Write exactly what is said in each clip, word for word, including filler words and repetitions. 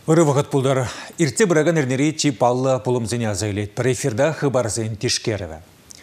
Ырывығыт бұлдар, иртте бұраган әрнері чипалла пұлымзыне азайлет, бір эфирда хыбарзын тишкеріві.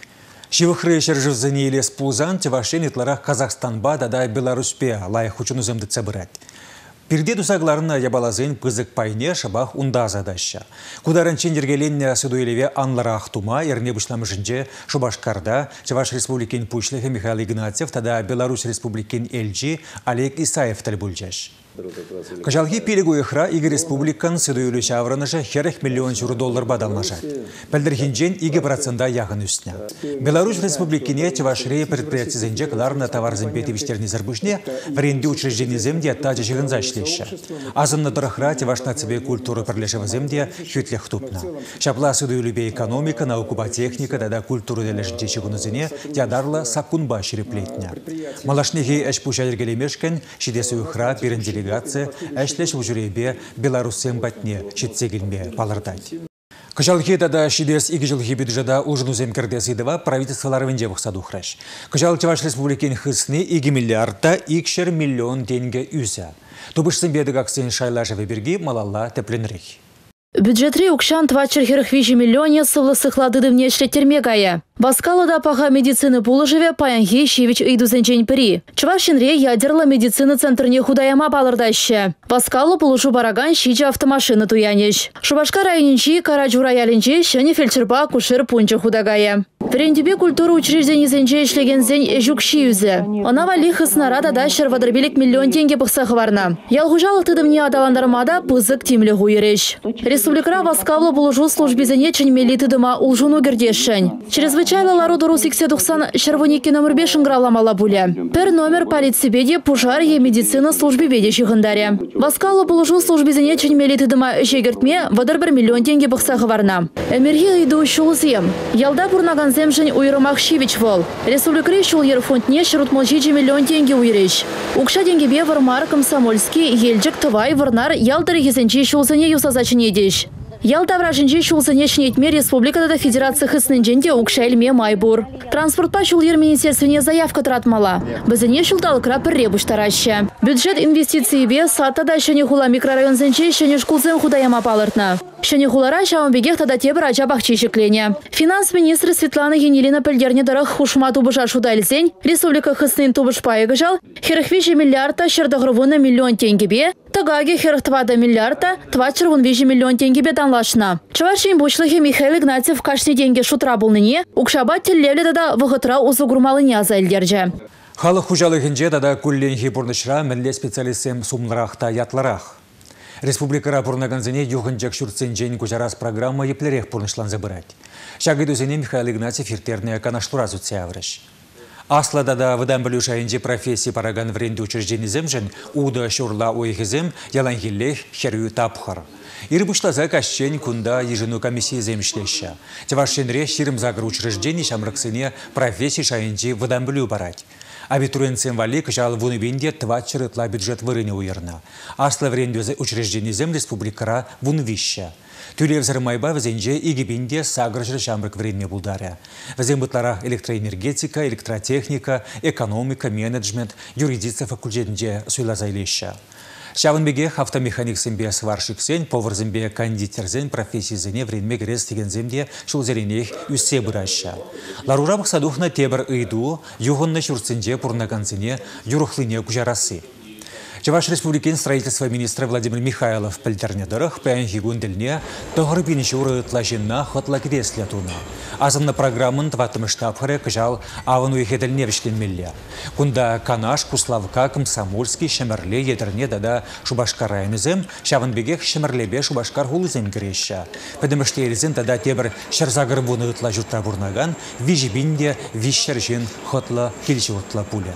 Шивықры шыржызыне елес пулзан, тевашен итлара Казахстанба дада Беларуспе лайық учын үзімді цабырат. Перде дусагларына ябалазын пызык пайне шабах унда задаща. Кударан чендергеленне судуелеве анлара ахтума, ерне бушламышынже Шубашкарда, Чаваш Республикин Пучлихе Михаил Игнатьев, тада Беларусь Республикин Эльджи Олег Исаев тальбульджаш. Кажалги пилигу ихра Иги Республикан судуелу шавраныша херек миллион журу доллар бадалнашат. Пәлдірхинжен иги процента яғын үстіне. Беларусь Республикине Чавашре предприятизенже кларна товар земпетевиштерни зарбушне вренди учреждение земде тажа жығынза шлеща. Азынна дырахра Чавашна цебе культуры пірлешева земде хютлех тупна. Шапла судуелубе экономика, наукуба техника, дада культуру делешінче шығынызыне ядарла сакунба шереплетня. Малашнеги әшпуша ергелемешкен шидесі ухра перенделі делегация әшлеш ұжыребе Беларусен батне шетсегілме палырдайды. Кыжалхи тада шидес игі жылхи бюджета ұжыну земкердес идыва правительстволары венде бұқсаду ұқыраш. Кыжал Чаваш Республикин хысны игі миллиардта икшер миллион тенге үсі. Тубышсын бедік аксен шайлаша веберги малалла тепленрих. Бюджетри укшан твачер херхвижи миллионе сывлысых ладыдым нешле термегая. Баскалада паха медицины пулыжеве паянхи шивич идузенчень пери. Чваршинре ядерла медицины центрне худаяма балырдаще. Баскалу пулыжу бараган шича автомашины туянеш. Шубашка районинчи караджу раялинчи шыне фельдшерба кушер пунча худагая. Перендебе культуру учреждений зенче ишлегензень эжук шиюзе. Она вали хыснарада да шервадрбелик миллион тенге пахсахварна. Ялгужал тыдымне адаландармада пызык тимле хуереш. Республикара Баскалу пулыжу службизене ченмели тыдыма улжуну гердешень. Чрезвычайно лароду русиксе тухсан шервоники номер бешен граламала буля. Пер номер полицибеде пужар е медицина службе беде шихандаре. Баскалу пулыжу службизене ченмели тыдыма жегертме вадар бір миллион тенге пахсахварна. Эмерги иду шулзем. Ялда пурнаган земжень уйрымах шивич вол. Республикари шул ерфонтне шерутмол жиджи миллион тенге уйреш. Укша деньги бе вармар комсомольский ельджик тывай варнар ялдары езенчи шулзене юсазачын едеш. Ялда враженчи шулзене шнетме республикада федерация хысненженде укша эльме майбур. Транспортпа шул ер министерствене заявка тратмала. Бізіне шулдал крапыр ребуш тараща. Бюджет инвестиции бе сатtada шене хула микрорайон зенче шене шкулзен худаяма палыртна. Шене хулара шаумбегех тада тебір ача бахчишеклене. Финанс министры Светлана Енилина пельдерне дырых хушма тубыша шудальзень, республика хыснын тубыш пайыгыжал, херхвижи миллиарда шердағырвуна миллион тенгебе, тагаге херхтвада миллиарда, твачырвун вижи миллион тенгебе данлашна. Чавашин бучлыхе Михаил Игнатьев кашни деньги шутра булныне, укшаба теллевле дада вғытра узугурмалыне азайлдерже. Халық хужалығынже дада күлленхи бұрнышыра мінле специалистем сумнырақта ятларақ. Республикара пурнаганзыне юхынчак шурценжен кучарас программа еплерех пурнышлан забырать. Шагыдузыне Михаил Игнатьев иртерне канаштураз утсяврыш. Аслада да выдан білушайынже профессии параган вренді учреждені земжен уда шурла ойхызем ялангиллех херю тапхар. Ирбушлаза кашчен кунда ежину комиссии земшлеща. Тевашенре ширым загр учреждені шамраксыне профессии шайынже выдан білу барать. Абитуриентсен вали кышал вуныбенде твачырытла бюджет вырыне уерна. Асла вренді учрежденізем республикара вунвища. Тюлев зармайба везенже игибенде сагржры шамрак вренме булдаря. Везен бұтлара электроэнергетика, электротехника, экономика, менеджмент, юридиция факультетінде суйлазайлеща. Шавынбеге автомеханик зембе сварщиксен, повар зембе кондитерзен профессии зене вренме грез теген земде шулзеренех үссе бұраща. Ларура бақсадухна тебір ыйду, юғынны шурценде пурнаганзене юрухлыне кужарасы. Чаваш Республикин строительства министра Владимир Михайлов пельтерне дырых пәйінхи гундельне тоғырбин журы тлажинна хотла кресле туна. Азымна программын тватым штабхары кыжал авыну ехедельне вишленмелле. Кунда Канаш, Куславка, Комсомольский, Шемерле, Едерне дада Шубашкар районызем, Шавынбегех Шемерлебе Шубашкар хулызем кереща. Пәдіміштерізен тада тебір шарзагыр вуны ытла жұртра бурнаган, вижибинде вишшержин хотла келші отла пуля.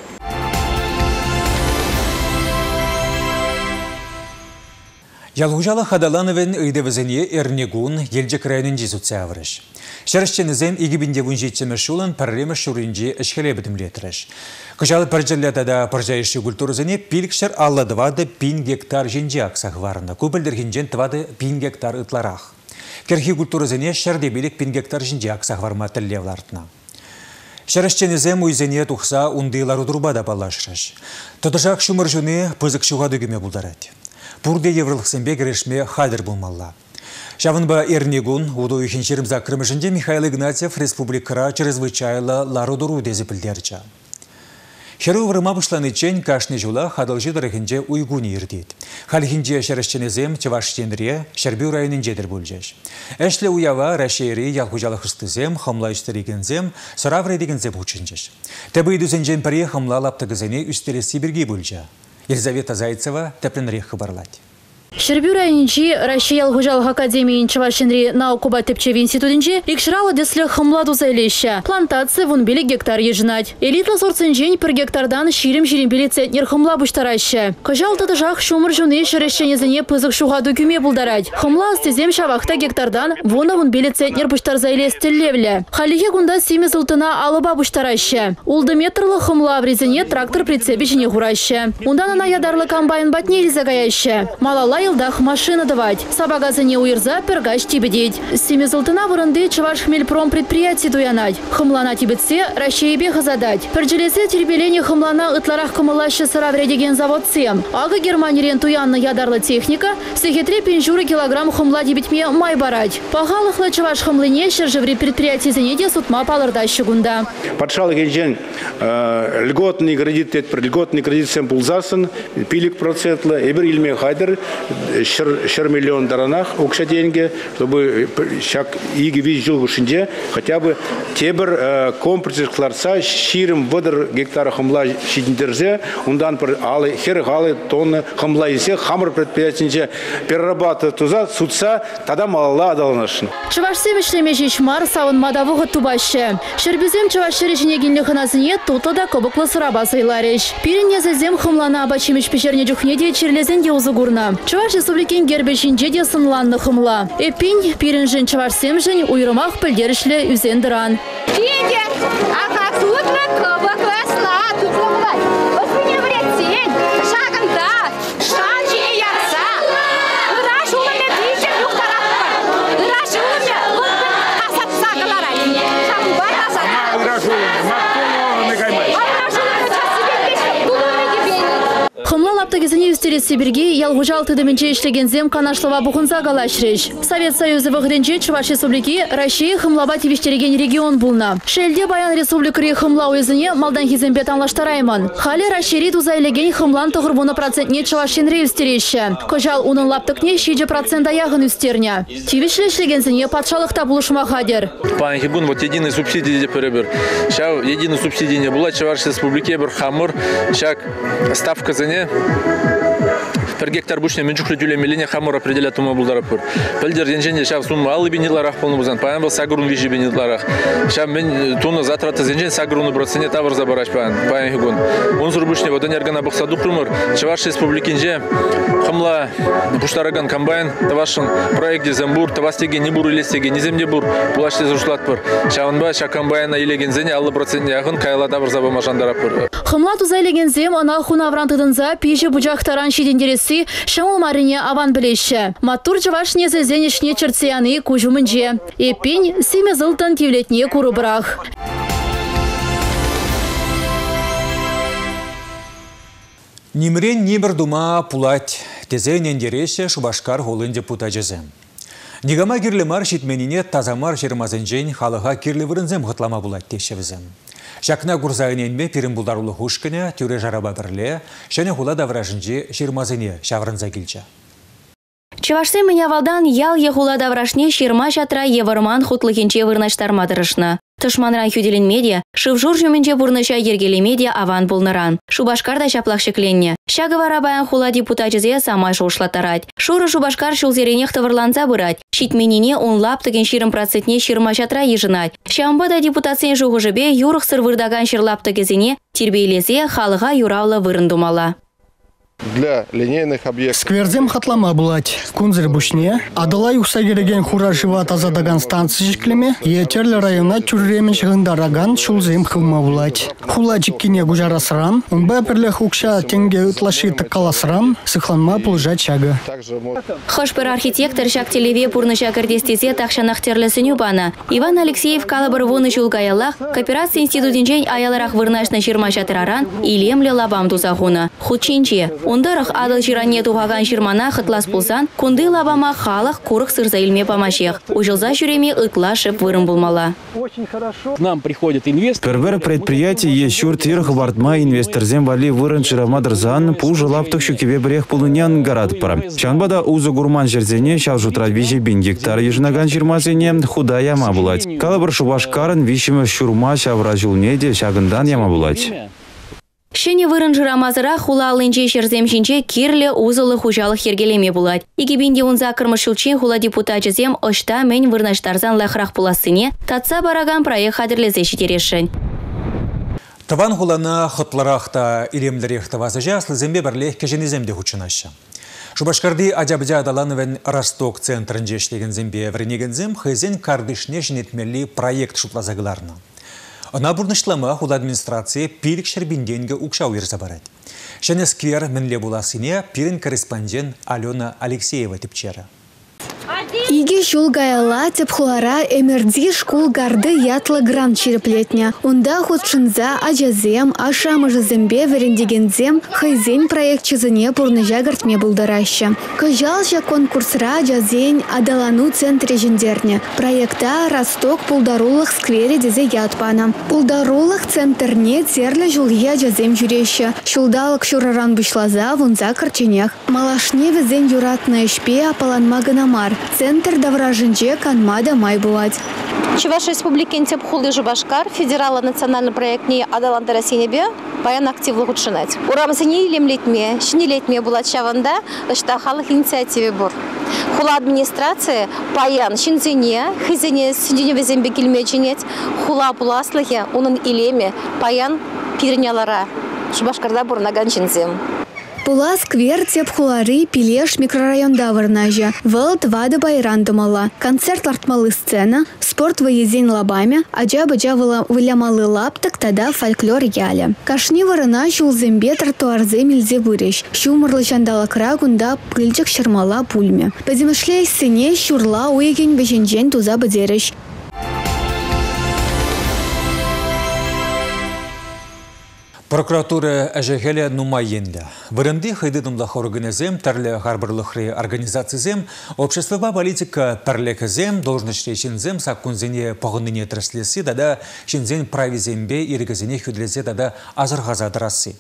Ялгужала хадалановен ыйдывызыне эрнегун елжек районын жезутсявырыш. Шарышченізем игібінде вунжетчемі шулын пәрремі шуринже ішхеле бітімлетіріш. Кыжалы пәржерлетада пәржайшы культурызыне пилікшер алладывады пин гектар женже ақсағварына. Көпілдергенжен твады пин гектар ытларақ. Керхи культурызыне шардебелік пин гектар женже ақсағварма тіллевлартына. Шарышченізем уйзене тухса ундыйлар удурбада балашырыш. Тодышақ шумыржыны пызық шуға дөгіме бұлдарады. Пурде еврылықсенбе керешме хадыр болмалла. Шавынба Эрнигун, уду ихеншерімза кірмішінде Михаил Игнатьев республикара чрезвычайлы ларудуру дезі білдерчі. Херу врыма бұшланы чен кашны жула хадылжы дырығынже уйгуни ердейді. Халхинже шәрішченезем Чеваштенре Шәрбю районын жедір бөлжеш. Әшлі уява Рәшейри ялхужалы хыстызем, хымла үстерегензем, сыравры дегензем учынжеш. Тәбі дүзенжен пәрі хымла лаптығызыне үстелесі бірге бөлжа. Елизавета Зайцева тәплінірек хыбарлайды. Шербю районинчи Россия Ялгужалых академии Чевашенри наукуба тепчеви институтинчи рикшрала десле хымладу зайлеща. Плантация вон били гектар ежнать. Элитла сорценжень per гектардан ширим-ширим били центнер хымла буштараща. Кажал татажах шумыр жуны шерешченезіне пызык шуға докюме булдарать. Хымла астезем шавахта гектардан вона вон били центнер буштар зайлестеллевля. Халихе гунда сими зылтына алыба буштараща. Улды метрлы хымла в резине трактор прицепе жіне хураща. Ундан ана ядарлы комбайн батнели загаяща. Малала Илдах машина давать. Сабагазыне уирза пергач тибедеть. Семизылтына вырынды Чеваш хмельпром предприятие дуянать. Хымлана тибетсе Ращаебе задать. Перджелесе тербеление хымлана ытларах кымылаще сыравредеген заводсем. Ага Германирен туянна ядарлы техника. Сехетре пенжуры килограмм хымла тибетме май барать. Пахалыхлы Чеваш хымлыне шержеври предприятие зенеде сутма палырдащы гунда. Подшал генжен льготный кредит, льготный кредит сем пулзасын, пилик процентлы, эбер илме хайдер. Шер миллион даранах укша деньги, чтобы шак иги виж жил вышинде хотя бы тебер комплекс кларца ширим водор гектара хомла шидиндерзе, ундан пер алы хер галы тонны хомла исе хамр предприятие перерабатывать туза судца тогда мала адалнашын. Чевашсем ишлемежи шмар савын мадавуга тубаще. Шербизем Чевашшери жинегинли ханасыне тутода кобыклы сыраба сайлареш. Пиренезезем хомлана абачимиш печерне жухнеде черлезен де узугурна. Чуваш республикин гербешинже де сынланны хымла. Эпинь пиринжен чувашсем жен уйрымах пілдерішлі үзендіран. Федя, а как сутно кобок весла, тут ломлать. Восприня вретень, шагом да, шанчи и ярца. Рашу уме двичек юхтарахпар. Рашу уме лупы асапса галарай. Шамбар асапса. Рашу уме, мактуну негаймай. Рашу уме, час себе пешка, тулуме дебейный. Хымла лаптагезіне үстересі бірге ялгужал тыдымынче ішлегензем канашлава бұхынса галашреш. Совет Союзы вғырынче Чуваш Республики Россия хымлаба тивиштереген регион булна. Шелде баян республикари хымла уезіне малдан хизембе танлаштарайман. Хали Рашери тузайлеген хымлан тұғырбуны процентне Чувашенре үстереші. Кожал унын лаптыкне шиже процент аяғын үстерня. Тивишле ішлегензіне патшалықта бұлышма хадер. Пан Хигун, вот единый субсидий перебер. Сейчас единый субсидий не было. Чуваш Республики бір хамыр. Сейчас ставка за не per гектар бушне менчуклы тюлемелине хамор определят ума булдарапур. Пельдер деньженде шав сумма аллы бенетларах полный бузан. Паян был сагрун вижи бенетларах. Шав мен туна затраты деньжен сагруну проценте тавр забараш паян. Паян хигун. Он сурбушне вот энергона бахсаду крумар. Чеваш республикинже хамла буштараган комбайн. Тавашин проект Зембур. Тавастеге не бур или стеге не земде бур. Пулаште зушлатпур. Шаванба ша комбайна или гензене аллы проценте ягын кайла тавр забамашандарапур. Хамла тузайлегензем ана хунаврантыдынза пижи бужахтаран шидендерес Шамыл марине аван білеші. Маттур Чевашне зезенешне черцияны кужумынже. Эпень семе зылтан тевлетне курыбырах. Нимрен небір дума пулать. Тезен ендереше Шубашкар голын депутат жезем. Нигама кирлемар шитменіне тазамар жермазынжен халыға кирлевірінзем ғытлама булать тешевізем. Шакна гурзайненме пирин булдарулы хушкіне тюре жараба бірле, шәне хула давражынжи ширмазыне шаврынза келчі. Чевашсе меня валдан ял ехула даврашне ширма шатра еварман хутлыхинче вырнаштармадырышна. Тышманран хюделин медиа, шывжур жуменче бурныша ергелі медиа аван булныран. Шубашкарда шаплах шекленне. Шагывара баян хула депутатчызе самай шушлатарать. Шуры Шубашкар шулзеренех тавырланса бырать. Шитменине он лаптыген ширым процентне ширма шатра ежынать. Шамбада депутациян жуғыжыбе юрық сыр вырдаган ширлаптыгезіне тербейлесе халыға юравла вырындумала. Для линейных объектов. Скверзем хатлама булать. Кунзер бушне. Адалай усагереген хура жива тазадаган станция жиклеме. Етерлі района чурремен шығындараган шулзем хылма булать. Хулачик кине гужарасран. Унба перлех укша тенге утлаши такаласран. Сыхланма пулжа чага. Хошпер архитектор шак телеве пурныша кардестезе тахшанах терлесеню бана. Иван Алексеев калабыр вуны чулгаялах. Кооперация институтинчен аяларах вырнашна ширма шатраран. Илемле лабам тузахуна. Худчинче. Ондарах адыл жиране тухаган жирмана хытлас пулсан, кунды лабама халық курық сырза илме памашех. Ужылза жүреме ытла шып вырым булмала. К нам приходят инвесторы. Первер предприятие есть шуртир хвартма инвесторзем вали вырын чырамадырзан пул жылаптық шүкебе бірех пулынян гарат пара. Чанбада узы гурман жерзене шал жутра виже бин гектар ежнаган жирмазене худа яма булать. Калабыр шубашкарын вишімі шурма шавра жылнеде шагындан яма булать. Шене вырын жырамазыра хула алынче шерземшинче кирле узылы хужалық ергелеме булать. Игибинде унза кырмышылчен хула депутатчызем ошта мен вырнаштарзан лахрах пуласыне татса бараган проект хадырлезе шитерешін. Таван хулана хотларахта илемдерехта вазажа слызембе бірлех кеженеземде хучынашы. Шубашкарды Аджабыджа Адалановен Росток центрін жешлеген зембе вренегензем хызен кардышне жинетмелі проект шутлазагыларна. Она бурнышлама хула администрация пилік шербинденге укшау ерза барад. Шәне сквер мінле буласыне пирин корреспондент Алена Алексеева типчера. Иге жол гаяла тепхуара эмерди школ гарды ятла грант череплетня. Унда худшинза аджазем, ашамыжызембе верендегензем хайзен проект чизыне пурныжа гартме булдараща. Кажалжа конкурсра аджазен Адалану центре жендерне. Проекта Росток пулдарулых сквере дезе ятпана. Пулдарулых центрне терле жулия аджазем жүреща. Шулдалык шураран бушлаза вунза карченех. Малашне везен юратна ишпе апаланма гынамар. Центр давражинче канмада май булать. Чуваш республикин тепхулы Жубашкар, федерала национальный проект не Адаланта Россинебе, паян активлы худшинать. Урамсыне илемлетме, шинелетме булать шаванда, ышта халық инициативе бур. Хула администрация паян шинзене, хизене синдене везембе килмеченет, хула пуласлыхе, унын илеме, паян пирнялара. Жубашкарда бурнаган шинзем. Пула сквер тепхулары пилеш микрорайонда варнажа. Вэлт вады байран думала. Концерт лартмалы сцена, спорт выезден лабами, аджа-баджа вылямалы лаптык, тада фольклор яля. Кашни варына шулзембе тротуарзе мильзе выреш. Шумырлы чандала крагунда пыльчик шырмала пульме. Подемышлей сыне шурла уеген беженжен туза бадереш. Прокуратура әжегелі нумайенді. Вырынды хайдыдымлах организем, тәрлі ғарбырлықры организацизем, обществова политика пәрлекізем, должностречінзем, сақкунзене пағыныне тірслесі, дада шинзен правизембе ирігізене хүдлезе дада азырғазадырасы.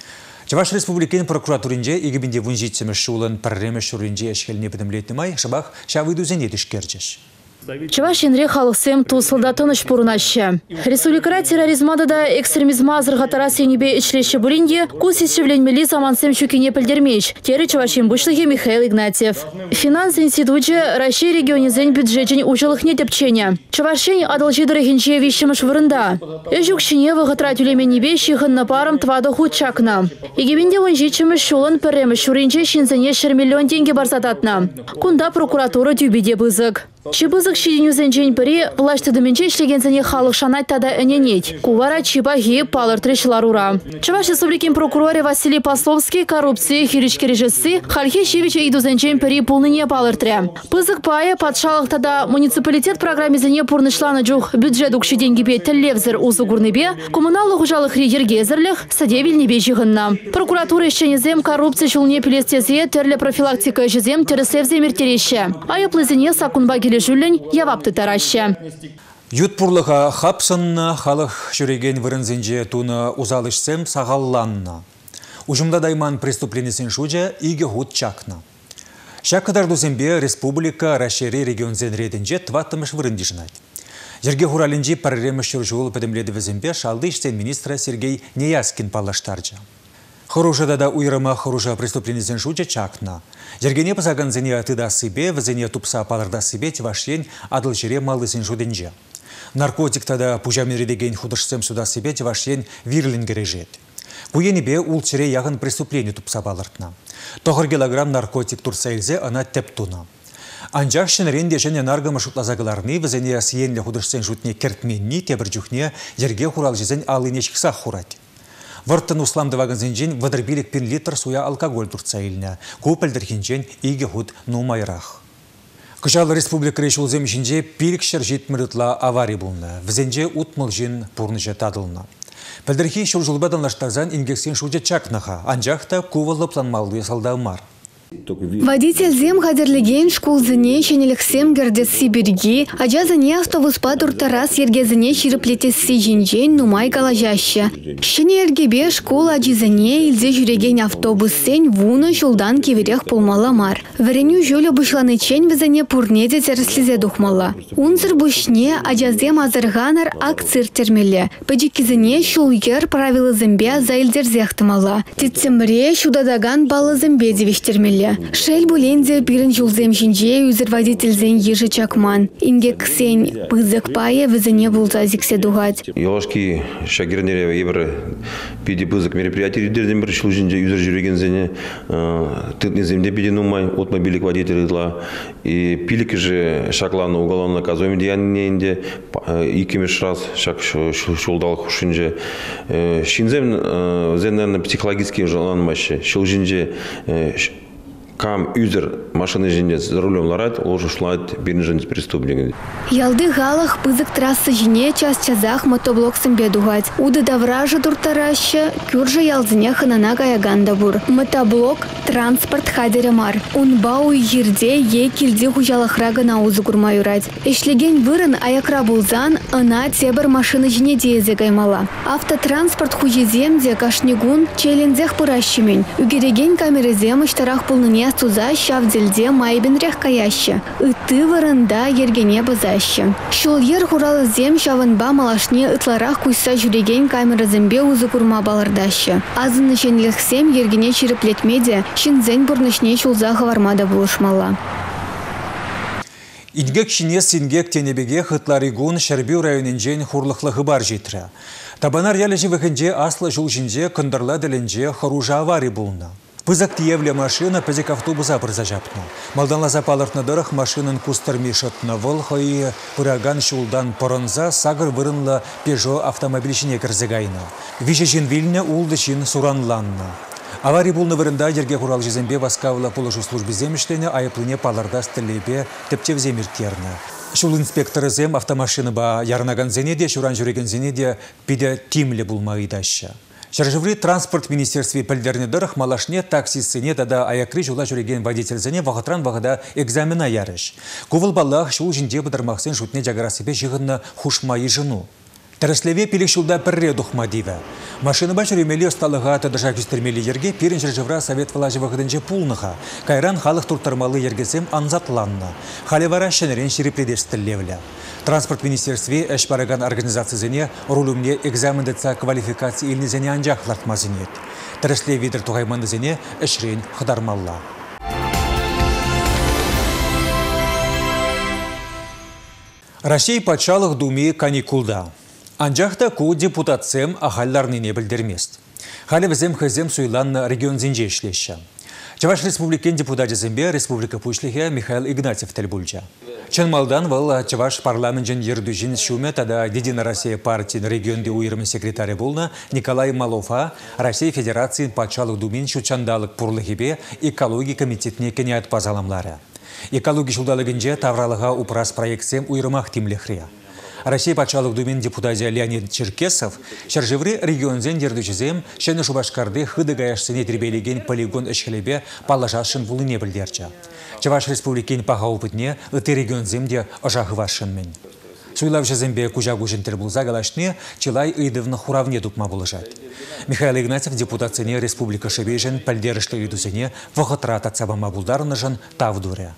Чаваш Республикин прокуратуринже егібінде вунжитсемі шулын пәрремі шуринже әшкеліне бідімлетні май, шабақ шавыдузене түшкерчеш. Чавашинре халықсем тусылда тыныш пурнаща. Республикара терроризмада да экстремизма азырғатара сенебе ічлеші бұлінде кусис шевленмелі замансем шүкене пілдермеш. Тері Чавашин бұшлығы Михаил Игнатьев. Финанс институты Россия регионезен бюджетен ұжылықне тепчене. Чавашин адалжидыры хенче вишіміш вырында. Эжукшине вғытра тюлеменебе шиғынна парым твады худ чакна. Егебінде вынжичіміш шулын пірреміш шуринче шинзене шыр миллион деньги барзататна. Кунда прокуратура тюбеде бызык. Чибызык шиденюзен жень піре влашты дыменче шлегензене халық шанать тада әненет. Кувара чиба ги палыр трешлар ура. Чаваш Республикин прокуроре Василий Пословский коррупции хиричке режиссы Хальхе Шевича идузен жень піре пулныне палыр тре. Пызык пае патшалық тада муниципалитет программизене пурнышланы жух бюджет укши деньги бе телевзір узы гурнебе, коммуналлы хужалық ергезірліх садевильнебе жиғынна. Прокуратура ешченезем коррупция шулне пелестезе терлі профилактика жезем тересевзе мертереше. Айыплызене сакунбаги Жүлін явапты тараща. Ютпурлыға хапсынна халық жүреген вырынзенже туны узалышсем сағалланна. Ужымда дайман преступленесін шуджа иге худ чакна. Шақыдардузембе республика Рашери регионзен редінже тваттымыш вырынди жынайды. Жерге хуралинжи парремыш жүржуыл пөдімледі візембе шалды іштен министра Сергей Неяскин палаштаржа. Хоружада да уйрама хоружа преступленесін шуджа чакна. Жергене пызаганзене атыда себе, візене тупса палырда себе тевашен адыл жере малысын жуденже. Наркотик тада пужамередеген худышсем суда себе тевашен вирлин кережет. Куенебе ул чере яғын преступление тупса палыртна. Тоғыр килограмм наркотик турса елзе ана тептуна. Анжақ шынырен дешене наргымы шутлазағыларны візене сиенле худышсен жутне кертменни тебір жүхне жерге хурал жезен алыне шықса хурать. Варттан усламдываган зенжен вадырбилік пен литр суя алкоголь турца еліне. Көпілдірхенжен иге худ нумайрақ. Кыжал республика решил земшинже пилік шыр жетмірітла аварий болны. Візенже утмыл жен пурныжа тадылна. Пәлдірхи шул жылбадан лаштазан ингексен шуде чакнаха, анжақта кувалы планмалды салдамар. Водитель зем хадерлеген школзыне шенелексем гердес Сибирги, ажазыне автобуспа туртарас ергезыне шириплетесі жинжен нумай калажаща. Шене ергебе школа ажизыне илзе жүреген автобуссен вуны жолдан кеверех пулмаламар. Вареню жолы бұшланы чен візіне пурнеде терслизе духмала. Унзыр бұшне ажазем азырғанар акцир термеле. Пәджекізіне шулгер правилы зімбе заилдерзехтымала. Тетсемре шудадаган балы зімбе девештермеле. Шел буленде бирін жулзем жинже үзір водительзен ежі чакман. Инге ксен пызык пае візіне булза зиксе дугать. Ялашки шагирнере ебір пиди пызык мероприятий дерден бір шул жинже үзір жүреген зене тытны земде биден умай отмобилик водитель идла. И пилик же шакланы уголовно наказуем деяненде икимеш раз шак шулдал хушинже. Шинзем зен, наверное, психологически желан маще. Шул жинже кам юзер машины жинде за рулем ларат, ложу шлайт бирнжен преступник. Ялды галах пызык трассы жине час чазах мотоблок сымбе дугать. Уды давража туртараща, кюржа ялзыне ханана гаяганда бур. Мотоблок транспорт хадеремар. Унбау ерде е килде хужалахрага на узы гурмаюрать. Эшлеген вырын аякра булзан, ына тебір машины жине деезе гаймала. Автотранспорт хужеземде кашнигун челензех пыращымен. Үгереген камерезем иштарах пулныне туза шавдельде майбенрех каяща. Ыты варында ергене базаща. Шул ер хуралы зем шавынба малашне ытларах куйса жүреген камера зембе узы курма балардаща. Азыны шенлехсем ергене чириплетмеде, шинзен бурнышне шулза хавармада булышмала. Ингек шинес ингек тенебеге хытларигун Шәрбеу районинжен хурлықлығы бар жетірі. Табанар ялежі вәкінде аслы жул жинже кындырла дәленже хоружа авари болна. Пызак тиевле машина пәзек автобуса бірзажапны. Малданла запалыртны дырық машинын кустырми шытны выл хойы пыраган шулдан порынза сагыр вырынла Пежо автомобильшіне кірзігайны. Виже жин вильне улды жин суранланны. Аварий булны вырында ерге хурал жезембе васкавла положу службы земештене айыплыне паларда стелебе тепчев земиртерны. Шул инспекторы зем автомашины ба ярнаган зенеде, шуран жүреген зенеде пиде тимле булмайдаща. Шаржыври транспорт министерстве пәлдерне дырық малашне таксисыне тада аякри жула жүреген водительзіне вағытран вағыда экзамена ярыш. Кувыл баллах шул жинде бұдырмақсын жутне жагарасыбе жығынны хушмайы жыну. Тәріслеве пилік шулда пірре дұхма дейві. Машины ба жүремелі ұсталыға тадыжа күстермелі ерге перін жыржывра совет валажы вағыдынже пулныға. Кайран халық туртармалы ергесем анзатланны. Халевара шәнерен шерепредестіллевлі. Транспорт министерстве әш бараган организациясыне рулумне экзамендеца квалификации илнезене анжақ лартмазынет. Тәріслеве дір туғаймандызене әшрен қыдармалла. Россия патшалық думе каникулда. Анжақта ку депутатсем ахалларныне білдермест. Халі візем хызем суйланны регион зенже ішлеші. Чаваш республикен депутаты зембе республика пушлихе Михаил Игнатьев тәлбульча. Чанмалдан вал Чаваш парламентжен ердужин шуме тада Единая Россия партиян регионде уйрымы секретарі болна Николай Малова Россия Федерациян патшалық думен шучандалық пурлыхебе экология комитетіне кене атпазаламлары. Экология шулдалығынже тавралыға упрас проектсем уйрымақ тимлехре. Россия патшалық думен депутаты Леонид Черкесов шаржеври регионзен ердучізем шәні Шубашкарды хыды гаяшсыне тербелеген полигон әшхелебе палашашын вулыне білдерчі. Чаваш республикен паға опытне ыты регионземде ұжағы вашынмен. Суйлав жезембе кужагу жентер булза галашне чилай ыйдывны хуравне дупма булыжат. Михаил Игнатьев депутатсыне республика шебежен пәлдерішті үйдусыне вғытра татсабама булдарынышын тавдуре.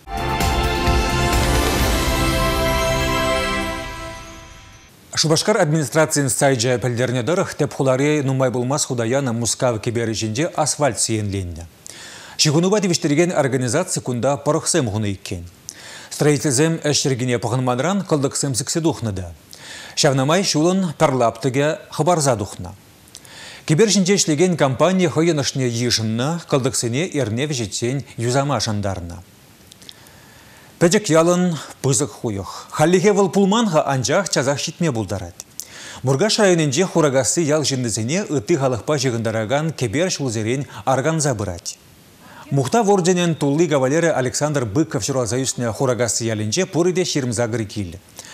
Шубашкар администрациян сайджа пәлдерне дырық тепхуларе нумай булмас худаяна мускав кебері жинде асфальт сиенленді. Шигунуба девештерген организация кунда парықсем ғуны иккен. Строительзем әшіргіне пағынманран қылдықсем сіксе дұхныда. Шавнамай шулын парлаптыге хабарза дұхна. Кебер жинде ішлеген компания хойынышне ешінна қылдықсене ернев жетсен юзама жандарына. Пәжек ялын пызық хуйық. Халлихе выл пулманға анжақ чазақ шитме бұлдарад. Мургаш районенже хурагасы ял жындызене ыты халықпа жығындараган кебер шулзерен арганза бұрад. Мухта ворденен тулли кавалері Александр Быков шуралзаюсне хурагасы ялінже пұрыде шерімзагыр келі.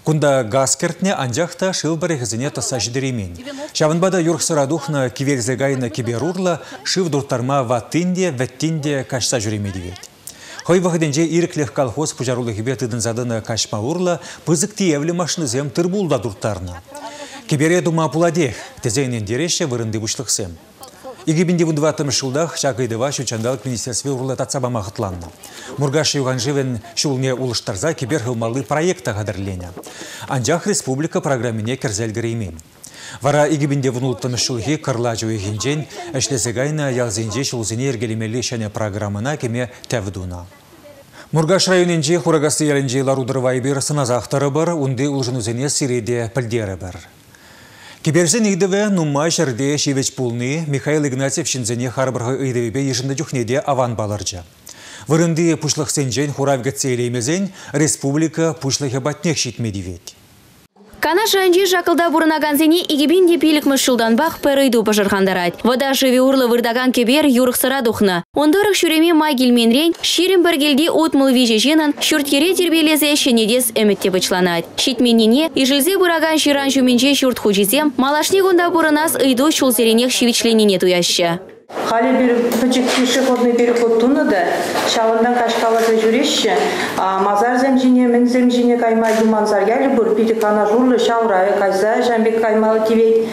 Кунда газ кертне анжақта шыл барехізіне таса жидеремен. Шавынбада юрқсырадухна киверзегайна киберурла шив дұрттарма ваттинде, вәттинде кашса жүремедевет. Хой вағыденже иріклех колхоз пұжарулы хебе тыдын задыны кашма урла пызык тиевлі машынызем тұрбулда дұрттарна. Кибере дума пуладех, тезейнен дереші вырынды бұшлықсем. Игибинде вундватым шулдах шагайдыва шучандалық министерстве урлы татсаба мағытланна. Мургаш юған живен шулне улыштарза кибер хылмалы проекта ғадырленя. Анжақ республика программине керзелгіреймен. Вара игибинде вунултын шулхи кырла жуегенжен әшлесегайна ялзенже шулзіне ергелемелі шәне программына кеме тәвдуна. Мургаш районенже хурагасы елінже ларудырвай бір сыназақтары бар, унды ұлжынузене сиреде пілдері бар. Киберзен идыве нумай жерде шивеч пулны Михаил Игнатьев шинзене харбырғы идывебе ежінді жүхнеде аван баларжа. Вырынды пушлық сенжен хуравгат сейлеймезен республика пушлығы батнек шитмедивет. Кана шанжи шакылда бурынаганзене игибинде пилік мүшілдан бақ пәрейду пажырғандарад. Вода живе урлы вырдаган кебер юрықсыра дұхна. Ондарық шүреме май келменрен, ширин біргелде отмыл вежеженін шүрткере тербелезе шенедес әмітте бычланад. Шитменіне, ижілзе бұраган ширан жүменже шүрт хучизем, малашне гонда бурынас ыйду шулзеренех шивичленіне туяща. Хали bir пешеходный переход тунады, шавандан кашкалады жүреші, мазар земжине, мен земжине каймай думанзар гәлі бұр, петикана журлы шаурайы кайза, жәмбек каймалы тивей,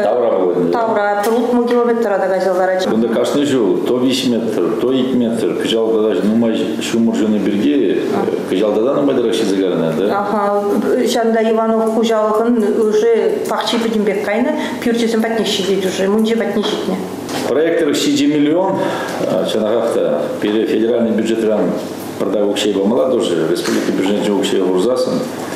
тавра, пылут километрада кайзалдара. Бұнда кашны жол, то беш метр, то екі метр, күжалдада нумай шумыр жөні бірге, күжалдада нумайдырақ шизігарына, да? Аха, шанда Иванов күжалығын уже пақчи бідімбек кайны, пюрчесін бәтнеші дейді уже, мұнже бәтнешітіне. Проектор шесть миллион, чанагахта пере федеральный бюджет ран продав укшей бамала тоже республика бюджет укшей урзасын.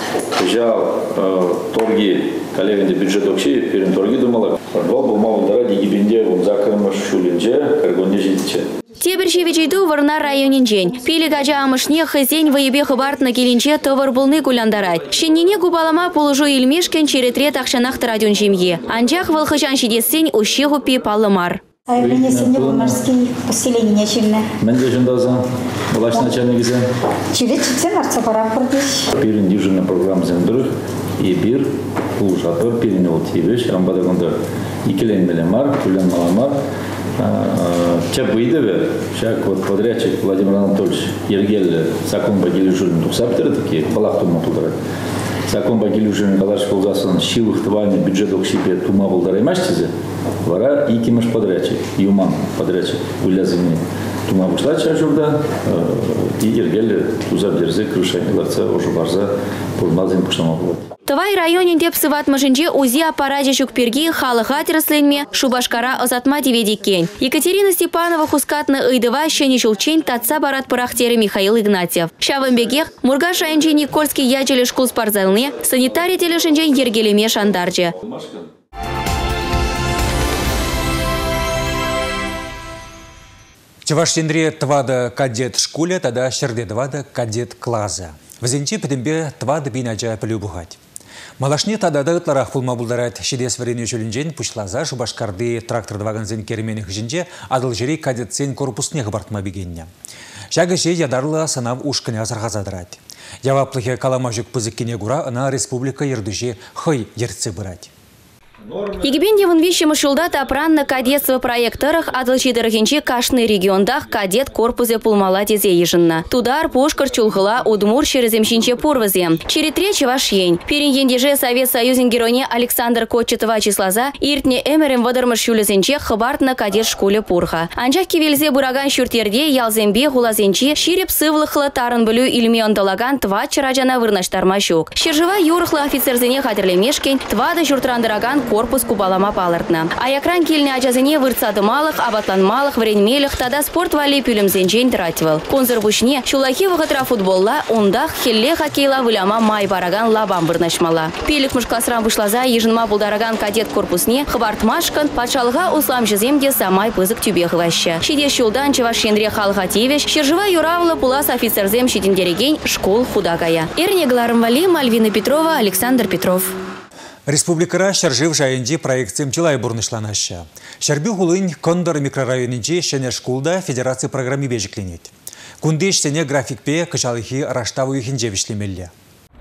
Взял торги коллеги бюджет укшей перед торги думала. Два бумагу дара дигибинде он закрыма шулинже каргоне житче. Тебершевичейду варна районинжен. Пили гажа амышне хызень вайбе хабарт на келинче товар булны куляндарать. Шеннине губалама положу илмешкен черетре тахшанах тарадюн жемье. Анжах валхажан шидесень ущегу пи палымар. Внесение в морские поселения чильно. Менде жендаза, власть начальник зе. Чили читсен арцапара продиш. Пирин дижина программа зендрух и бир улжатор пирин утивеш амбада гонда икелен мелемар, кулен маламар. Чап выйдеве, шак вот подрядчик Владимир Анатольевич Ергель закон багили журин тухсаптеры такие балахту мотудрат. Закон багили журин калаш ползасан шилых твани бюджет оксипе тума болдара имаштизе. Вара и кимаш подрядчик, юман подрядчик улязыми тума бушла чажурда и Ергель тузап дерзе крыша ларца уже барза полмазин пушнамовод. Тывай районен деп сыват машинче узи аппарате шукперги халыха тересленме Шубашкара озатма деведиккен. Екатерина Степанова хускатны ыйдыва шени шулчень татса барат парахтеры Михаил Игнатьев. Шавымбегех Мургаш айнче Никольский ячеле школ спортзалне санитария телешенчен ергелеме шандарче. Чаваштенре твада кадет школе, тада шерде твада кадет клаза. Вазенче петембе твада бинаджа пелюбухать. Малашне тадада ытларах пулма булдарат шидес варене жөлінжен пучлаза Шубашкарды трактор дваганзен кермених жінже адыл жері кадетсен корпусне ғыбартма бігенне. Шағы же ядарлы санав ушкыне азарғазадырат. Яваплыхе калама жүк пызыккене гура ына республика ердүже хый ертсе бырат. Егибенде вон вещи мышулда тапранна кадетство проекторах адылчидырыгенче кашны региондах кадет корпузе пулмала тезе ежинна. Тудар пушкар чулгыла удмур шереземшинче порвазе. Черетре чевашень. Перенгендеже Совет Союзен героне Александр Кочетова числаза иртне эмерем вадырмыш юлезенче хабартна кадет школе пурха. Анжак кивелзе бураган шүртерде ялзембе хулазенче ширеп сывлыхлы тарын білу илме ондалаган тва чараджана вырнаштарма щук. Шержива юрыхлы офицерзене хатерлемешкен твада журтрандыраган корпус кубалама палыртна. А якран кельне ажазыне вырцадымалых, абатланмалых, вренмелых, тада спорт вали пюлемзенчен тративал. Конзыр бушне, чулахи вғытра футболла, ондах хелле хоккейла выляма май бараган лабам вырнашмала. Пелік мышкласран бушлаза ежынма булдараган кадет корпусне, хыбартмашкан, патшалға услам жеземде самай пызык тюбе хываща. Шиде шулдан чевашенре халға тевеш, шержива юравлы пулас офицерзем шитиндереген школ худагая. Эрне Глармвали, Мальвина Петрова, Александр Петров. Республикара шаржив жайынде проектсем тилай бурнышланаща. Шарби хулынь Кондор микрорайонынде шене шкулда федерация программы бежекленет. Кундеш сене графикпе кычалыхи раштаву ихинже вишлемелле. Здравствуйте.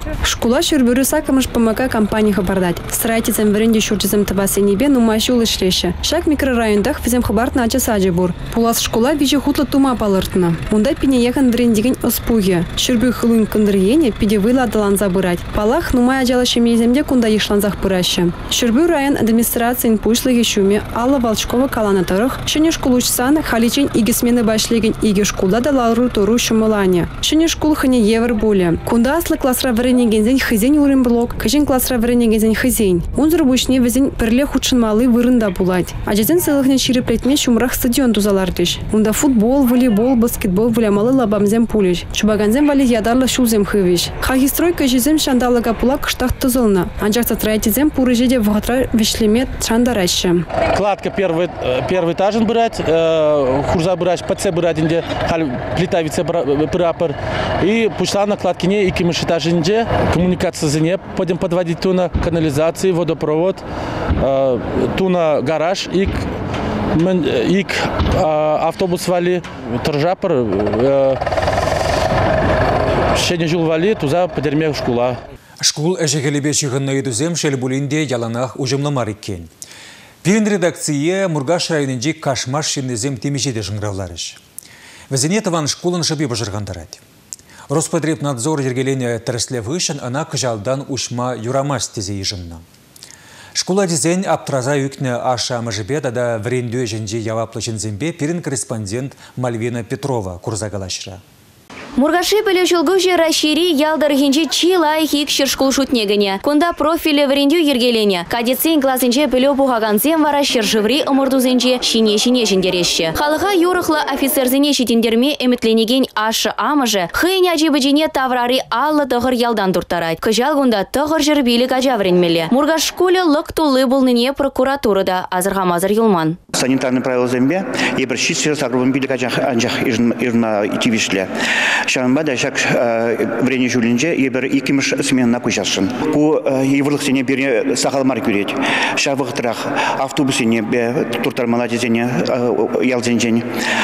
Школа шүрбүрү сакымыш ПМК компания хабардать. Строительством вренде шурчизм табасенебе нумашу улышлеше. Шак микрорайондах визем хабарт нача саджи бур. Пулас школа вижу хутлы тума палыртына. Мунда пине ехан врендеген оспуге. Шүрбү хылын кындырьене пиде выладалан забырать. Палах нумай ажала шемеземде кунда ешланзах пыраща. Шүрбү район администрациян пушлыге шуме Алла Волчкова каланатарых. Шыне школучсан халичен игисмены башлеген иге школда да лару туру шумылане. Шыне школ хыне евр боле. Кунда аслы классра вренегензен хызен урын блок. Кажен классра вренегензен хызен. Унзыр бушне везен перле худшын малы вырында булать. Ажазен сылыхне ширеплетме шумрах стадион тузалардыш. Унда футбол, волейбол, баскетбол вулямалы лабамзем пулиш. Чубаганзем вали ядарлы шулзем хывиш. Хагистройка жезем шандалыга пула кыштах тузылна. Анжак строительзем пурыжеде вгатра вишлеме шандараща. Кладка первый, первый этажен брать, э, хурза брать, ПЦ брать, инде плита вице прапор. И пошла на кладке не и кимыш этаженде коммуникация за не пойдем подводить туна канализации, водопровод, э, туна гараж и и автобус вали торжапор. Э, Шене жул вали туза подерме школа. Школ әжегелебе шығынны едузем шелбулинде яланах ұжымламар екен. Пирин редакция Мургаш районынде кашмаш шенезем темешеде жыңыравларыш. Візіне таван школын шыбе бажырғандарады. Роспотребнадзор ергелене тіріслевышын ана күжалдан ұшма юрамаш тезе ежынна. Школа дизайн аптраза үкні аша мажыбе дада вренде жінде яваплы жінзембе пирин корреспондент Мальвина Петрова курзагалашыра. Мургаши пеле жылгужи расшири ялдар хинчи чилай хик шершкул шутнегене. Кунда профили врендю ергелене. Кадицин классинче пеле пухаганцем вара шершеври омырдузенче шине-шине жіндереші. Халыға юрықлы офицерзене шетендерме эметленеген ашы амыжы хыйня жибыжине таврари аллы тұғыр ялдан туртарайд. Кыжал кунда тұғыр жырбилік ажа вренмеле. Мургаш школе лық тулы болныне прокуратурада азырғамазыр юлман. Санитарный правила зембе и бращит с огромным билик анжах ирна тивишле. Шанбада шак врене жулинже ебер икимш сменна кучашын. Ку еврлыхсене бере сахалмар күрет. Шавыхтрах автобусене бе туртармала дезене ялзенжен.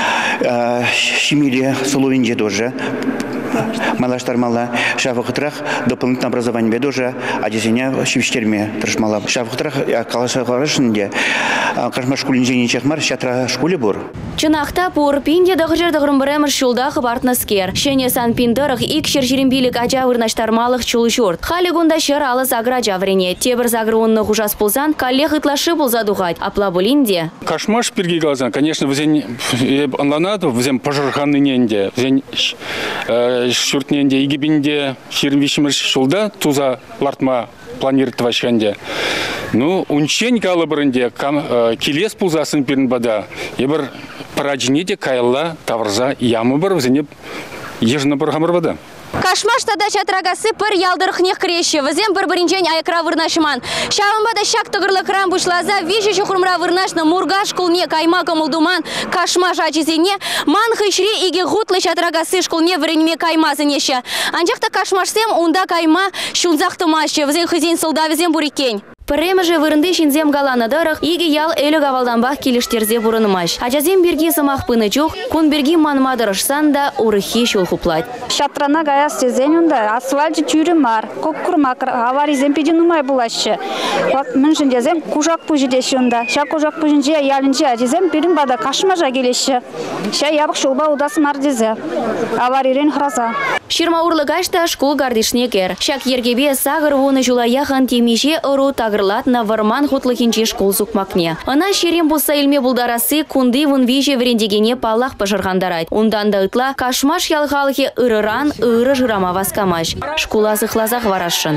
Шимиле соловинже тоже. Малаштармала шавыхтрах дополнительное образование бедоже, а дезене шивштерме трешмала. Шавыхтрах калаша гарышынде кашма школинжене чехмар шатра школе бур. Чынақта пур пинде дағжыр дағырымбырымыр шулдақ бартнаскер. Шене сан пиндырық ик шершерімбилік ажа вырнаштармалық чулы жорт. Халі гунда шер алы загра жаврене. Тебір загры онны ғужас болсан, каллех итлашы болза дұғайд. Апла болинде. Кашмаш пирги глазан, конечно, взен анланады, взен пожарханны ненде, взен шуртненде, игибинде, шермвишімір шулда, туза лартма планирует вашханде. Ну, унчень калабрынде, келес пулзасын пирін бада. Ебір параджинеде кайла таврза ямы бар, взенеп ежіна бір хамыр бада. Кашмаш тада чатрагасы пыр ялдырықнех креші. Візем бір бірінчен айкра вырнашыман. Шавымбада шак тұғырлы крам бұшлаза, вежі шухрымра вырнашны мургаш кулне кайма камылдуман кашмаш ачизене, ман хышри иге ғутлы чатрагасы шкулне вірінме каймазынеші. Анжақта кашмашсем унда кайма шунзақтымашы. Візен хызен сылда візен бұрикен. Піремі вырынды шинзем галанадырық, иге ял әлі гавалданбақ келіштерзе бұрынымаш. Ажазем берге сымақ пыны жоқ, күн берге манмадырышсан да урыхи шул хуплать. Шатрана гаяс сезен унда асфальт жүрі мар, көккүр макр, аваризем педен умай булашы. Мен жіндезем кужак пұжидеші унда. Ша кужак пұжинже ялінже ажезем бірін бада кашмажа келеші. Ша ябық шулба удасы мардезе. Аварирен храза. Ширма урлыгашта школ гардишне кер. Шак ергебе сағыр вуны жулаяхан темеше ұру тағырлат на варман хутлыхинче школ сукмакне. Ана шерем болса илме булдарасы кунды вун веже верендегене паллах пожырғандарайд. Ундан да ытла кашмаш ялғалығы ырыран ыры жырама васкамаш. Школа зықлазақ варашын.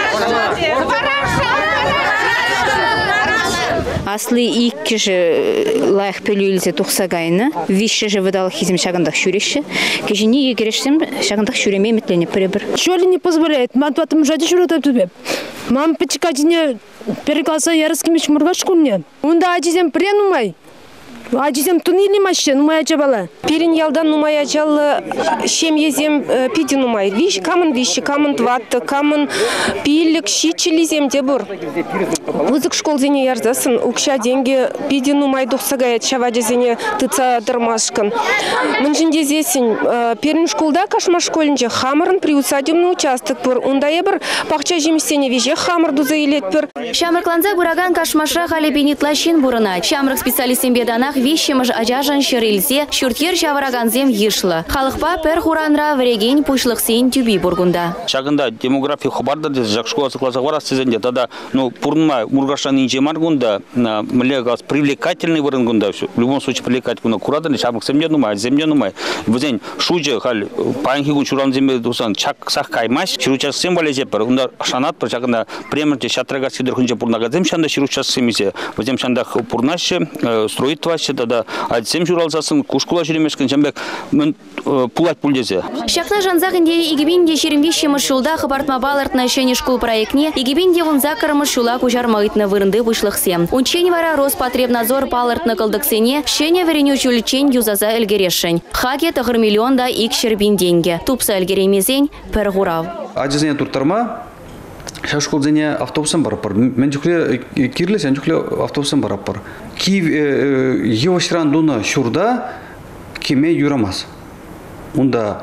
Аслы икки же лайх пелюльзе тухсагайны, вище же выдал хизм шагандах шуреши, кежини егерешсем шагандах шуреме метлене прибор. Шоли не позволяет, ман потом жади шурата тубе. Мам печкатине перекласса ярскими чмургашкуне. Унда ачизем пренумай. Ажизем тунили маще, нумая чабала. Перин ялдан нумая чал шемьезем пиди нумай. Виш камын виши, камын тватты, камын пилик щичилизем дебур. Вызык школ зене ярзасын, укша деньги пиди нумай духсагая чавади зене тыца дырмашкан. Мынжинде зесень перин школда кашма школинже хамырын приусадебный участок пыр. Унда ебір пахча жеместене веже хамыр дуза илет пыр. Шамрыкланза бураган кашмаша хали бенитлащин бурына. Шамрык специалистен беданах вещимыш ажажан шырылзе, шүртер шавараганзем ешла. Халықпа пер хуранра вреген пушлықсен тюби бургунда. Шагында демография хабарда дез жак школа класса вара сезенде тада ну пурнма мургашан инже маргунда млегас привлекательный вырынгунда все. В любом случае привлекательный курадан шамрык земде нумай, земде нумай. Везень шуже хал панхи гучуран земде дусан чак сах каймаш, чиручас символизе пер унда шанат пер шагында премерте шатрага сидырхунже пурнага зем шанда чиручас симизе. Везем шанда пурнаше строит ваще тада адсем журалзасын кушкула жүремешкен жамбек мен пулать пульдезе. Шакна жанзагынде игибинде шеремвище мышулда хабартма балартна шене школ проектне игибинде вунзакар мышула кужармагытна вырынды вышлыхсе. Унчень вара Роспотребнадзор палартна калдыксене шене вереню чулчень юзаза эльгерешень. Хаге тагыр миллионда ик шербин деньги. Тупса эльгеремезень пергурав. Аджизене туртарма шашкол зене автобусом барапар. Мен жүкле кирле сен жүкле автобусом барапар. Ки евашран дуна шурда кеме юрамас. Унда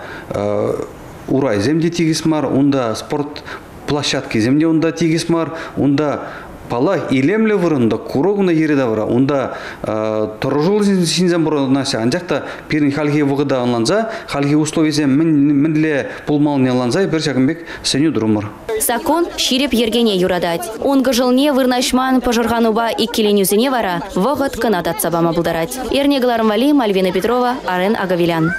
урай земде тигисмар, унда спорт площадки земде унда тигисмар, унда пала илемле вырында курогуна ереда вара, унда торжол синзем бороднася анжакта перин халги вогда анланза, халги условизе менле пулмалне анланза бер шагымбек сеню дурумар. Закон ширеп ергене юрадать. Он гажылне вырнашман пожаргануба и киленюзене вара вогат канатат сабама булдарать. Эрне Галармвали, Мальвина Петрова, Арен Агавилян.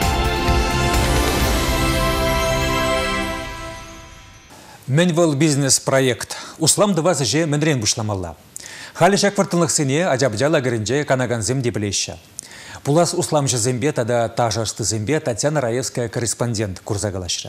Менвел бизнес-проект. Услам два же менрен бушламалла. Хали шак вартынлық сене аджабджала гринже канаганзем деплеща. Пулас усламшы зембе тада тажашты зембе Татьяна Раевская корреспондент Курзагалашра.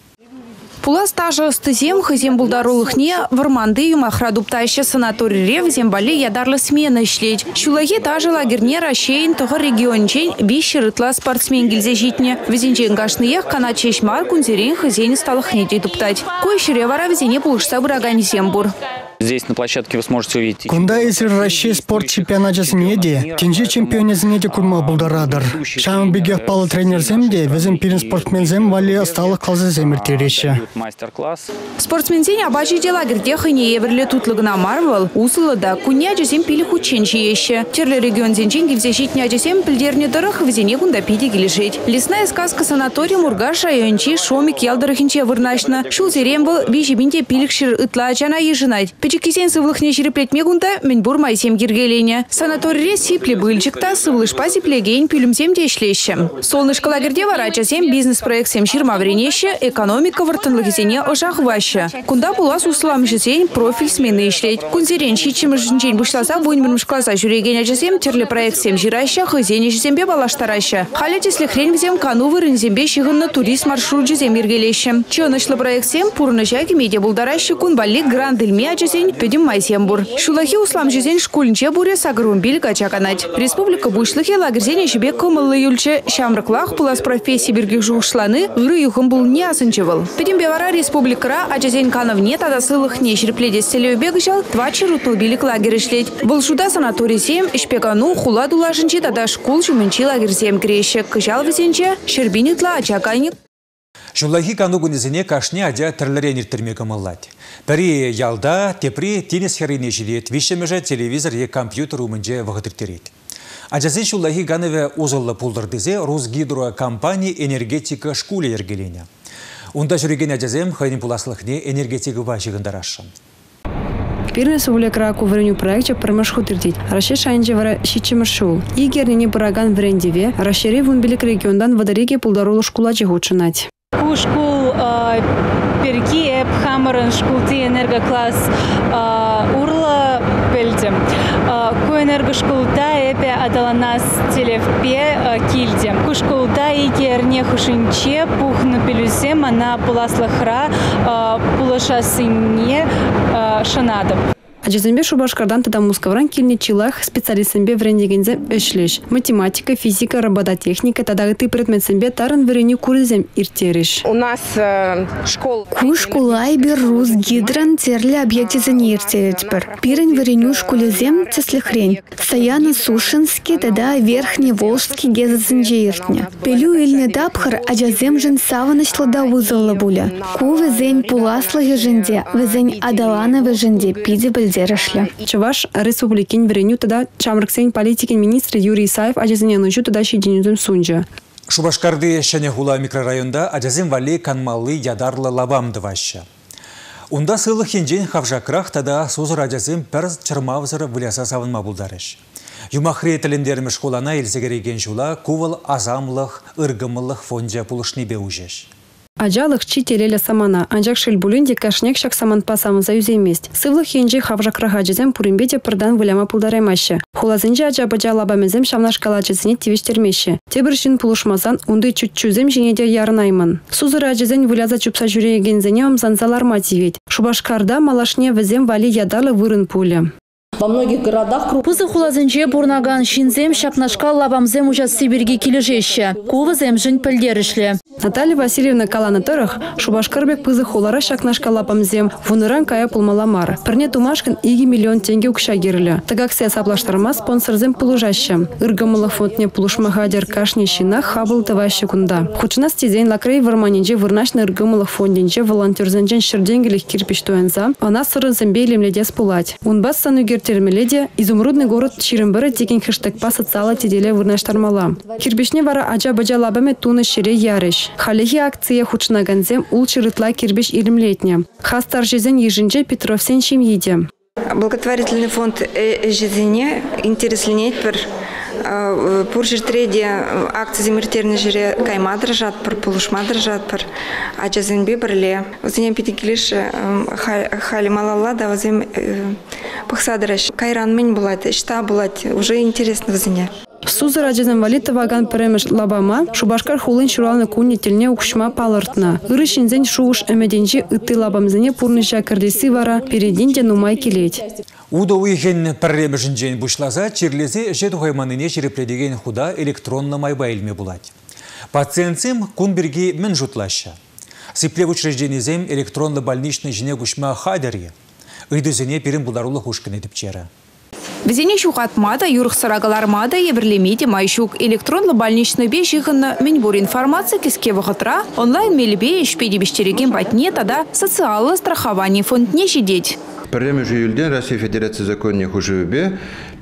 Пулас тажашты зем хызем булдарулыхне варманды юмахрадуптайшы санаторий рев зембали ядарлы смена ишлеть. Шулаги тажы лагерне рашейн тұғы региончен биші рытла спортсмен гильзе житне. Везенчен гашныех канат чешмар кунзерен хызен сталыхне дейтуптать. Кой шире вара везене пулышса бурагани зембур. Здесь на площадке вы сможете увидеть. Кунда если Россия спорт чемпионат земеде, тенже чемпионе земеде курма булдарадар. Шам бегех пал тренер земде, везем пирен спортсмен зем вали осталых классы земертереща. Мастер-класс. Спортсмен зень абачи дела гердеха не еверле тут лагна марвал, усыла да куня джесем пили хученчи еще. Терле регион зенченги взящить не джесем пильдерне дорох везене кунда пиди гилишить. Лесная сказка санатория Мургаш райончи шомик ялдорохинче вырнашна. Шул зерем был вижебинте пиликшир ытла чана ежинать. Печекисен сывлыхне ширеплет мегунта меньбур майсем гиргелене. Санатория сипли быльчикта сывлышпа сиплегень пилюмсем дешлещем. Солнышко лагерде варачасем бизнес-проект сем ширма вренеще, экономика вартанлыгизене ошахваща. Кунда булас усламшесень профиль смены ишлеть. Кунзерен щичимышнчень бушласа войнмырмыш класса жюреген ажасем терле проект сем жираща, хызене жезембе балаштараща. Халятесле хрень взем кану вырынзембе щигынна турист маршрут жезем иргелещем. Чёнышлы проект сем пурнышаки медиа булдараща кунбалик гранд ильме ажасень педим майсембур. Шулахи услам жезень школьнче буре сагрумбиль качаканать. Республика бушлыхе лагерзене жебе кымыллы юльче шамрыклах пулас профессии биргих жушланы ыры юхым был не асынчевал. Педим бевара республикара ажазень канов нет адасылых не шерпледе селею бегышал твачи рутылбилик лагерь ишлеть. Был шуда санаторий сем ишпекану хула дулажынче тада школ жуменчи лагерзем крещек. Кышал везенче шербинитла ачакайник. Шулахи кану гунезене кашне адя терлерен иртерме камаллать. Пари ялда тепри теннис херине жилет, вишемеже телевизор и компьютер умынже вагытыртерет. Аджазе шулахи ганове узылла пулдырдызе Росгидро компания энергетика школе ергелене. Унда жүрген аджазем хайнин пуласлыхне энергетика важыгындарашын. Пирне сувлекра кувырню проекте промышху тырдить. Раши шайнже вара щичимышул. Игернине бураган врендеве, расшири вунбилик региондан водориге пулдарулу шкула чегучынать. Школ перки эп хамаран школти энергокласс урла пельдем. Ку энергошколта эпе адаланас телевпе кильдем. Ку школта игер не хушинче пухну пелюсем она пуласлахра пулаша сыне шанадом. Ажезембе Шубашкардан тада Мускавран килне чилах специалистсембе врендегензе эшлеш. Математика, физика, робототехника тадагы ты предметсембе тарын вреню курызем иртереш. У нас э, школа. Ку школай бир рус гидран терле объектизене иртеречбір. Пирен вреню школезем цеслихрень. Саяна Сушинский тада Верхний Волжский гезазынже иртне. Пелю ильне дапхар ажазем жын саванышлада вызылы буля. Ку везень пуласлы еженде, везень адаланы веженде пиде бельдерешле. Чуваш республикин вреню тада чамрыксен политикин министр Юрий Исаев ажазене нujу тада шеденюзем сунжа. Шубашкарды Шанехула микрорайонда ажазем вали канмалы ядарлы лабамды ваща. Унда сылы хенжен хавжакрах тада сузыр ажазем пәрз чырмавзыр вляса савынма булдарыш. Юмахри тіліндерімі школана елсегереген жула кувал азамлық, ыргымылық фонжа пулышны беужеш. Ажалых чителеле самана, анжак шельбулинде кашнек шак саманпа самыза юземест. Сывлых хенжи хавжакрах ажазем пурымбете пырдан вляма пулдараймаще. Хулазынжа ажа бажа лабамезем шамнашкала ажазене тивештермеше. Тебіршін пулышмазан унды чуть-чузем женеде ярнаймын. Сузыр ажазен выляза чупса жүрегензене амзанзаларма тивет. Шубашкарда малашне везем вали ядалы вырын пуле. Во многих городах Пызы хулазынже бурнаган шинзем шакнашка лабамзем ужас Сибирги килежеще. Кувызем жын пілдерішле. Наталья Васильевна Каланатырых Шубашкарбек пызы хулара шакнашка лапамзем вуныран кая пулмаламар. Пірне тумашкан иги миллион тенге укшагерлі. Тагаксе саплаштарма спонсорзем пулужаще. Иргамылы фондне пулушмагадер кашне шина хабыл таваще кунда. Хучына стезен лакрей варманинже вырнашны иргамылы фондинже волонтерзенжен шырденгелих кирпиштуэнза. Она сырынзембе лемледес пулать. Унбас санугер термеледе изумрудный город Чирымбыры теген хэштегпа социала теделе вырнаштармала. Кирбишне вара аджа-баджа лабаме туны шире ярыш. Халихи акция хучнаганзем ул чирытла кирбиш илимлетне. Хастар жизнь ежинже Петровсен шимьиде. Благотворительный фонд «Жизни» интересленет пер пуршир треде акции земиртерны жире кайма дрожат пер полушма дрожат пер аджазен бибрле. Возем пятикилиш халималала да возем пахсадраш кайран мень булат шта булат уже интересно возене. Сузыр ажазен валита ваган премеш лабама Шубашкар хулын шуралны куни телне укшма палыртна. Ыры шинзен шуыш эмеденжи ыты лабамзене пурныша кардеси вара перединде нумай келеть. Уда уйген пірремешінжен бұшлаза черлезе жет уйманыне черепледеген худа электронны майба илме булать. Пациентсем кунберги мен жутлаща. Сипле учрежденезем электронны больничный жіне күшма хадерге. Үйдізіне перін бұларулы хушкін едіп чері. Везене шухатмада, юрхсарагалармада, ебрлемите майшук электронлы больничный бешихынна меньбур информация киске вахатра, онлайн мельбе ешпеди бештереген батне тада социаллы страхование фонд не щедеть. Пірремі жүйілден Россия Федерация законне хужуыбе,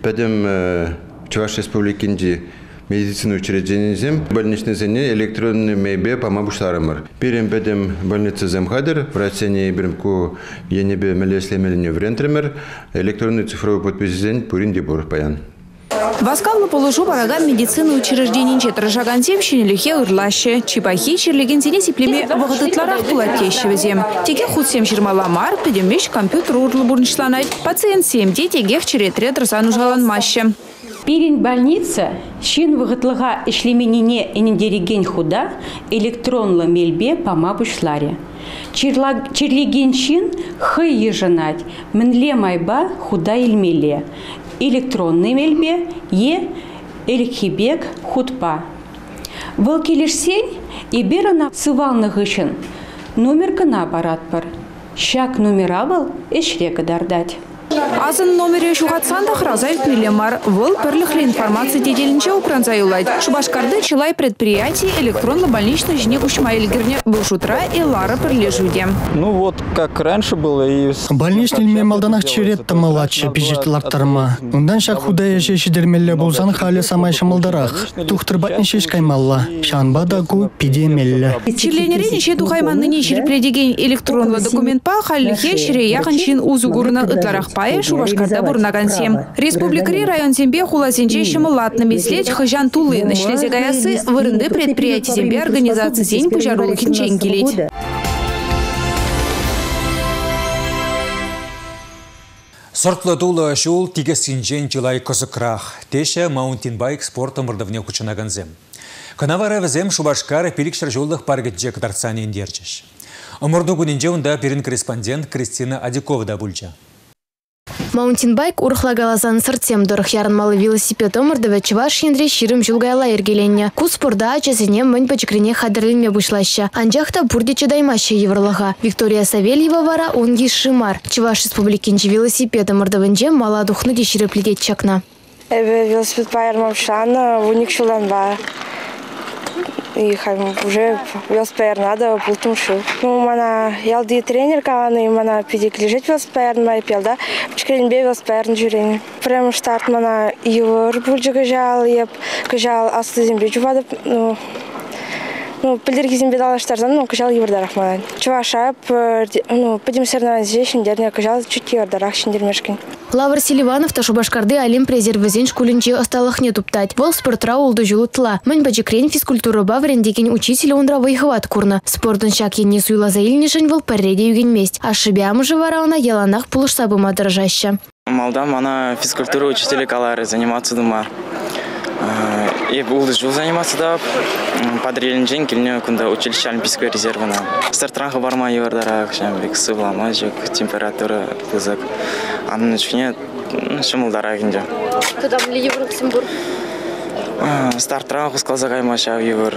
пәдім Чуваш Республикинде медицина учреждением больничный зене электронный мейбе помабушларымыр. Перем пәдім больница земхадер, в России бірімку енебе мелеслемеліне врентремер, электронный цифровой подпись зен пуринде бур паян. Васкавлы положу параган медицины учреждений четражаган земщине лихе урлаще, чипахи черлегензине сиплеме вагатытларах пулаттещевезем. Теге худсем жирмаламар, педемеш компьютер урлы бурнышланать, пациент семде тегех черетрет разанужалан маще. Пирин больница, шин вагатлага ишлеменине энендереген худа, электронлы мельбе помабушларе. Черлеген шин хы еженать, менле майба худа ильмеле. Электронный мельбе е эльхибек худпа. Волкилишсень и берана сывалны гышын. Номер кына баратпар. Шак номера был эшрека дардать. Азын номере шухатсандах разайт милемар. Вол перлихли информации деделинче укранза юлайт. Шубашкарды чилай предприятий электронно-больничной жне кушмайльгерне был шутра и лара перлежуде. Ну вот, как раньше было и... Больничный ме малданах черетта младше пижет лартарма. Ундан шак худая шешидермелле булсан хали самай шамалдарах. Тухтыр батнишеш каймалла. Шанбада гу пидемелле. Чирленере неше тухайманны нешер предеген электронлы документ па халихе шире яханшин узугурна ытларах Шубашкарда бурнагансем. Республикари район зембе хуласенче шымылатны меслеть хыжан тулы нашлезе гаясы вырынды предприятий зембе организации зень пужарулы хинчен келеть. Сортлы тулы шул тигесинчен чылай косыкрах. Теше маунтинбайк спортом мырдывне кучынаганзем. Канавара везем Шубашкар пиликшер жолдых паргетче кадарцани индерчеш. Омырду күнінже унда перин корреспондент Кристина Адикова да бульча. Маунтинбайк урхлагалазан сыртсем дорых ярынмалы велосипед омырдывы чываш ендре ширым жылгайла ергеленне. Ку спорда ачасыне мэнь пачекрене хадырленме бушлаща. Анжақта бурдиче даймаще еврлыға. Виктория Савельева вара онги шимар. Чываш республикинчи велосипед омырдывынже мала духны деширеплетет чакна. Эбе велосипед пайырмам шана, уник шулан ба. И уже велосипед надо пултум шил. Ну, мана ялди тренер каваны, мана пидик лежит велосипед, май пелда. Пчкрен бе велосипед жюрень. Прямо старт мана его рбурджа кажал, я кажал асты зембе чувада, ну, ну, пыльдерги зембе дала штарзан, ну, кажал еврдарах мана. Чуваша, ну, пойдем соревновать здесь, шиндерня, кажал чуть еврдарах шиндермешкин. Лавр Селиванов та Шубашкарды Олимп резервізен шкулінче осталых не туптать. Вол спортра олды жылытла. Мань бачекрен физкультура баврендеген учителя ундра выйхват курна. Спортын шак енне суйла заилнишен вол парреде юген месть. А шибямы же варауна яланах пулыш сабыма дорожаща. Малда мана физкультура учителя калары заниматься дума. И булды жыл заниматься да подрелен жен келіне күнда училище олимпийского резервына. Стартранға барма евардарак, жәмбек сывлама жек, температура қызық. Анын үшіне шымылдара кенде. Кудам ли евр Люксембург? Стартранға құсқалза қаймаша евр.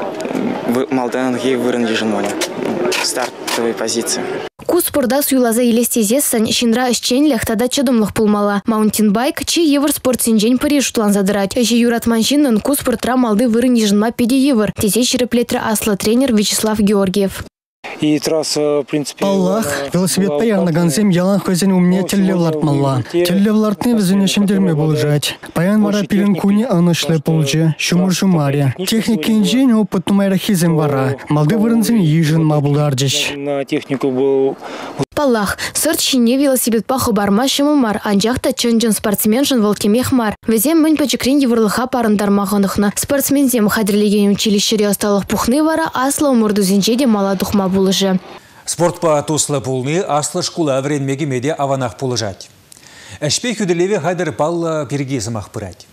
Малдан еврын ежін ваня. Стартовой позиции. Ку спорда суйлаза елестезесін шинра ішчен лехтада чыдымлық пулмала. Маунтинбайк чи евр спортсенжен Париж туан задырать. Эші юратманшинын ку спортра малды вырын ежінма педе евр. Тесе шереплетрі аслы тренер Вячеслав Георгиев. И трасса, в принципе... Аллах, велосипед паярна ганзем ялан хозяин умне теллевларт малла. Теллевлартны везене шендерме болжать. Паян мара пирен куни анышле полже, шумур жумаре. Техники инжень опыт тумайра хизем вара. Малды вырынзен ежин мабулдардыш. На технику был... Паллах, сырт шине велосипед паху барма шымымар, анжақта чынжын спортсменшын волкемех мар. Везем мэнь пачекрен еврлыха парындармағынықна. Спортсмензем хадрлеген училищере осталық пухны вара, асла умырдузенче де мала духма булыжы. Спортпа туслы пулны аслы шкула вренмеге меде аванах пулыжать. Әшпе хүделеве хайдар палла пергезімақ пырать.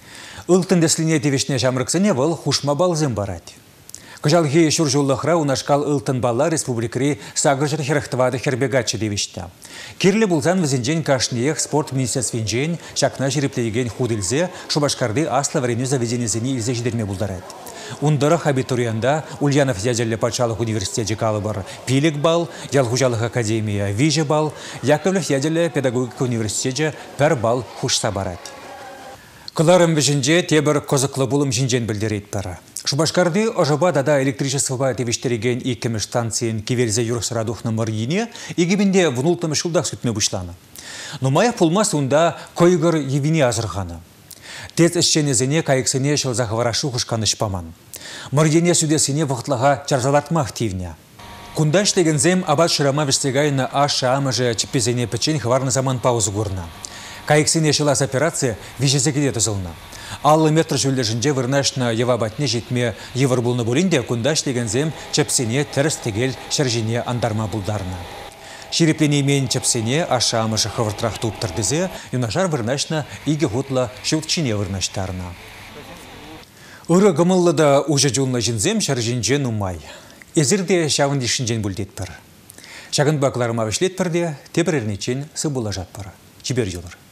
Үлтін дәсліне тевешне жамрықсыне выл хушма балзым барать. Кыжалги шуржуллахра унашкал ылтын балла республикари сагыржыр херахтывады хербегатчы девишта. Кирлі булзан візінжен кашниех спорт министерственжен шакна жереплеген худылзе Шубашкарды асла врену заведенезіне илзе жидерме булдарад. Ундарах абитуриянда Ульянов ядерлі патшалық университеті калыбар пилік бал, Ялхужалық академия вижі бал, Яковлев ядерлі педагогика университеті пәр бал хушса барад. Кыларым вежінже тебір козықлы булым жинжен білдерейт пәрі. Шубашкарды ожаба дада электричествоға тевештереген иккемеш станциен кеверзе юрсырадухны мыргине егебінде внултымы шулдақ сүтме бұшланы. Нумаях пулмас унда койгыр евине азырғаны. Тез ішченезіне кайықсыне шылзақ варашу құшқаны шпаман. Мыргине сүдесіне вғытлаға чарзалатма активне. Кундаш деген зем абат шырама вестегайны аша амыжы чіппезене печен хварны заман паузы гурна. Кайықсыне шылас операция вишезекеде тұзылна. Аллы метр жүлдежінде вырнашна евабатне жетме евр бұлны бөлінде күндаш деген зем чепсене теріс тегел шәржіне андарма бұлдарына. Шереплене мен чепсене аша амышы хывыртрақ туптырдызе, юнашар вырнашна иге хутла шутчине вырнаштарына. Үрі гымыллыда уже жүлна жінзем шәржінже нумай. Ezirde şavın dişincen buldetpir. Şagın baklarıma vişletpirde tebirernечен сыбыла жатпыр. Чибер жолыр.